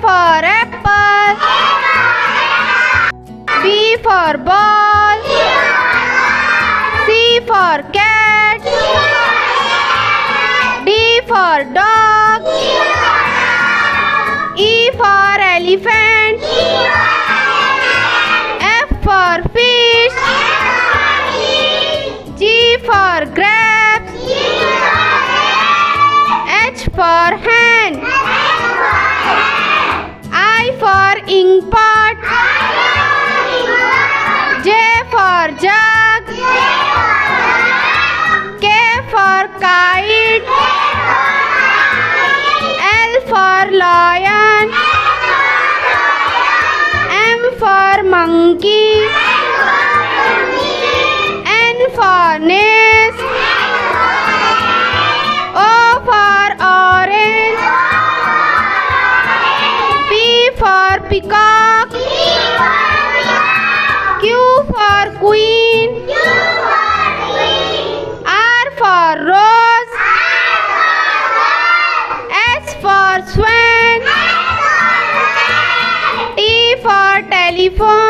for apple. B for ball. C for cat. D for dog. E for elephant. F for fish. G for grapes. H for hand. I for inkpot. J for jug. K for kite. L for lion. M for monkey. N for nest. O for orange. P for peacock. Q for queen. R for rose. S for swan. T for telephone.